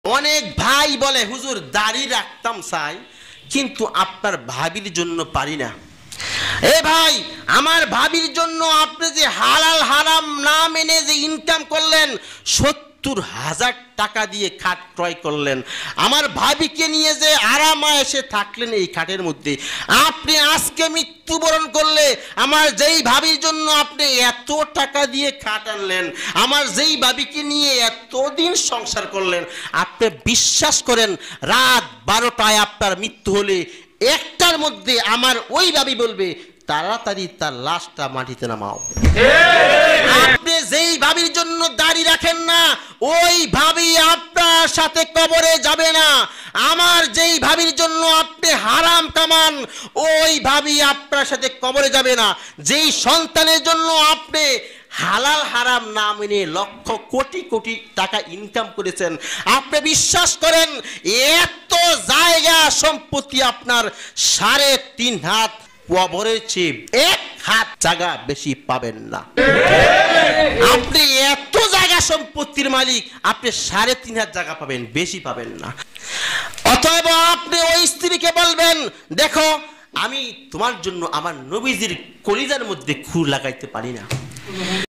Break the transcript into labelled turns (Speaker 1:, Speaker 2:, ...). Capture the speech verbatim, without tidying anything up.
Speaker 1: অনেক ভাই বলে হুজুর দাড়ি রাখতাম চাই, কিন্তু আপনার ভাবির জন্য পারি না। এ ভাই, আমার ভাবির জন্য আপনি যে হালাল হারাম না মেনে যে ইনকাম করলেন, সত্তর হাজার টাকা দিয়ে খাট ক্রয় করলেন, আমার ভাবিকে নিয়ে যে আরামায়েশে থাকলেন এই খাটের মধ্যে, আপনি আজকে মৃত্যুবরণ করলে আমার যেই ভাবির জন্য আপনি এত টাকা দিয়ে খাট আনলেন, আমার যেই ভাবিকে নিয়ে এতদিন সংসার করলেন, আপনি বিশ্বাস করেন রাত বারোটায় আপনার মৃত্যু হলে একটার মধ্যে আমার ওই ভাবি বলবে তাড়াতাড়ি তার লাশটা মাটিতে নামাও। আপনি যেই ভাবির জন্য দাড়ি রাখেন না, ওই ভাবি আপনার সাথে কবরে যাবে না। আমার যেই ভাবির জন্য আপনি হারাম কামান, ওই ভাবি আপনার সাথে কবরে যাবে না। যেই সন্তানের জন্য আপনি হালাল হারাম না মেনে লক্ষ কোটি কোটি টাকা ইনকাম করেছেন, আপনি বিশ্বাস করেন এত জায়গা সম্পত্তি আপনার সাড়ে তিন হাত কবরের চেয়ে এক হাত জায়গা বেশি পাবেন না। আপনি এত জায়গা সম্পত্তির মালিক, আপনি সাড়ে তিন হাত জায়গা পাবেন, বেশি পাবেন না। অতএব আপনি ওই স্ত্রীকে বলবেন, দেখো আমি তোমার জন্য আমার নবীজির কলিজার মধ্যে খুর লাগাইতে পারি না,